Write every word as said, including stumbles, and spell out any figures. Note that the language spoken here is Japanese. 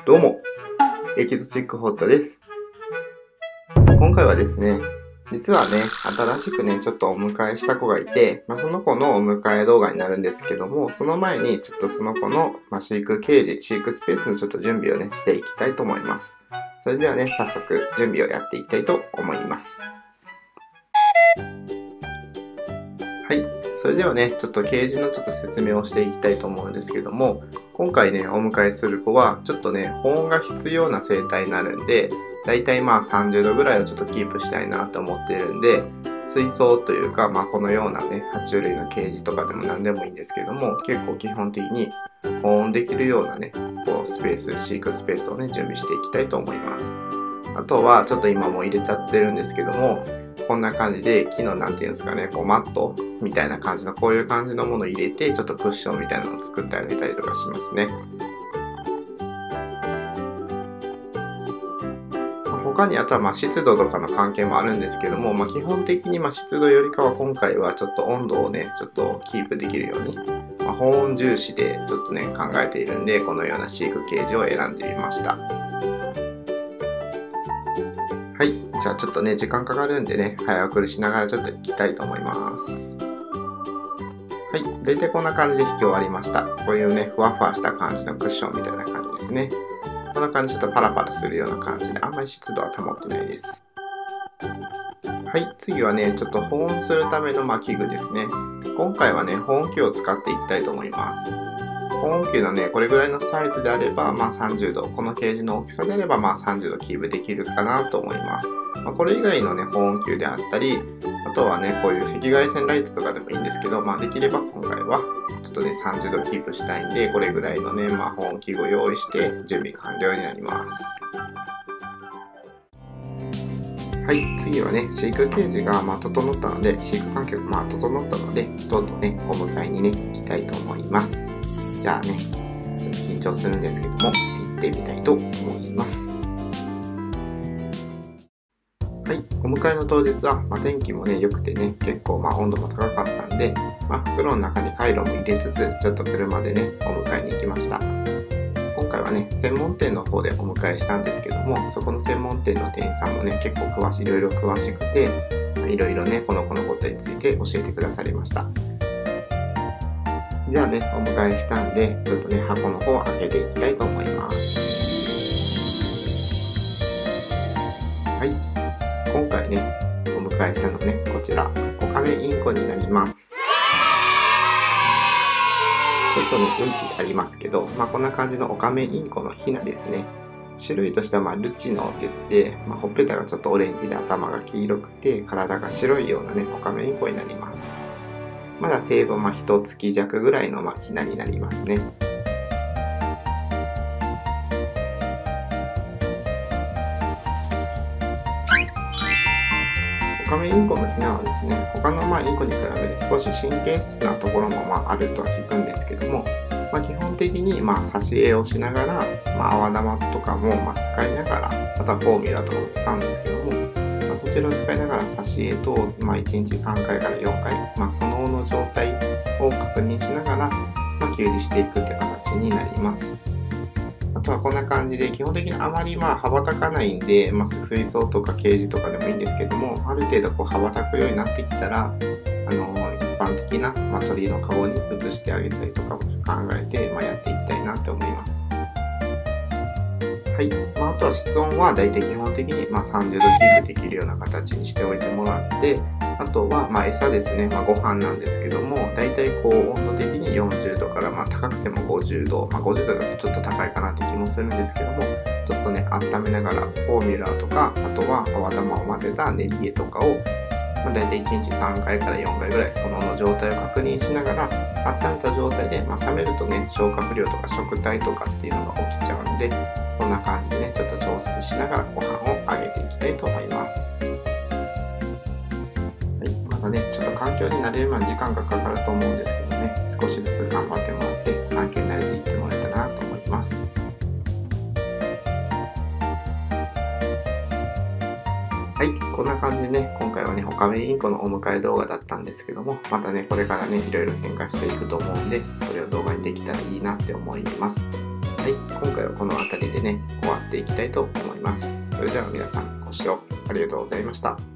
どうも、エキゾチックホットです。今回はですね、実はね、新しくね、ちょっとお迎えした子がいて、まあ、その子のお迎え動画になるんですけども、その前にちょっとその子の、まあ、飼育ケージ、飼育スペースのちょっと準備をね、していきたいと思います。それではね、早速準備をやっていきたいと思います。はい。それではね、ちょっとケージのちょっと説明をしていきたいと思うんですけども、今回ね、お迎えする子は、ちょっとね、保温が必要な生態になるんで、だいたいまあさんじゅうどぐらいをちょっとキープしたいなと思っているんで、水槽というか、まあこのようなね、爬虫類のケージとかでも何でもいいんですけども、結構基本的に保温できるようなね、こうスペース、飼育スペースをね、準備していきたいと思います。あとは、ちょっと今もう入れちゃってるんですけども、こんな感じで木のなんていうんですかね、こうマットみたいな感じのこういう感じのものを入れてちょっとクッションみたいなのを作ってあげたりとかしますね。他にあとはまあ湿度とかの関係もあるんですけども、まあ、基本的にまあ湿度よりかは今回はちょっと温度をねちょっとキープできるように、まあ、保温重視でちょっとね考えているんで、このような飼育ケージを選んでみました。はい、じゃあちょっとね時間かかるんでね早送りしながらちょっと行きたいと思います。はい、大体こんな感じで引き終わりました。こういうねふわふわした感じのクッションみたいな感じですね。こんな感じでちょっとパラパラするような感じで、あんまり湿度は保ってないです。はい、次はねちょっと保温するためのまあ器具ですね。今回はね保温器を使っていきたいと思います。保温器のね、これぐらいのサイズであれば、まあさんじゅうど、このケージの大きさであれば、まあさんじゅうどキープできるかなと思います。まあ、これ以外のね、保温器であったり、あとはね、こういう赤外線ライトとかでもいいんですけど、まあできれば今回は、ちょっとね、さんじゅうどキープしたいんで、これぐらいのね、まあ保温器具を用意して、準備完了になります。はい、次はね、飼育ケージがまあ整ったので、飼育環境がまあ整ったので、どんどんね、お迎えにね、行きたいと思います。じゃあね、ちょっと緊張するんですけども、行ってみたいと思います。はい、お迎えの当日は、まあ、天気もね、良くてね、結構まあ温度も高かったんで、まあ、袋の中にカイロも入れつつ、ちょっと車でね、お迎えに行きました。今回はね、専門店の方でお迎えしたんですけども、そこの専門店の店員さんもね、結構詳しい、いろいろ詳しくて、いろいろね、この子のことについて教えてくださりました。じゃあね、お迎えしたんで、ちょっとね、箱の方を開けていきたいと思います。はい。今回ね、お迎えしたのはね、こちら、オカメインコになります。ちょっとね、うんちありますけど、まあ、こんな感じのオカメインコのヒナですね。種類としては、まあ、ルチノって言って、まあ、ほっぺたがちょっとオレンジで頭が黄色くて、体が白いようなね、オカメインコになります。まだ生後まあひとつき弱ぐらいのまあヒナになりますね。オカメインコのヒナはですね、他のまあインコに比べて少し神経質なところもまああるとは聞くんですけども、まあ、基本的にまあ挿絵をしながら、まあ、泡玉とかもまあ使いながら、あとはフォーミュラとかも使うんですけども、まあ、そちらを使いながら挿絵と、まあ、いちにちさんかいからよんかい、まあ、そのの状態を確認しながら、まあ、給餌していくって形になります。あとはこんな感じで、基本的にあまりまあ羽ばたかないんで、まあ、水槽とかケージとかでもいいんですけども、ある程度こう羽ばたくようになってきたら、あの一般的な、まあ、鳥のカゴに移してあげたりとかも考えて、まあ、やっていきたいなって思います。はい、まあ、あとは室温はだいたい基本的にまあさんじゅうどキープできるような形にしておいてもらって、あとはまあ餌ですね、まあ、ご飯なんですけども、だいたいこう温度的によんじゅうどからまあ高くてもごじゅうど、まあ、ごじゅうどだとちょっと高いかなって気もするんですけども、ちょっとね温めながらフォーミュラーとか、あとは泡玉を混ぜた練り絵とかを、まあ、だいたいいちにちさんかいからよんかいぐらいそのの状態を確認しながら、温めた状態で、まあ、冷めるとね消化不良とか食体とかっていうのが起きちゃうので、そんな感じでねちょっと調節しながらご飯をあげていきたいと思います。はい、まだねちょっと環境に慣れるまで時間がかかると思うんですけどね、少しずつ頑張ってもらって環境に慣れていってもらえたらなと思います。はい、こんな感じでね、今回はね、オカメインコのお迎え動画だったんですけども、またね、これからね、いろいろ変化していくと思うんで、それを動画にできたらいいなって思います。 はい、今回はこの辺りでね、終わっていきたいと思います。それでは皆さんご視聴ありがとうございました。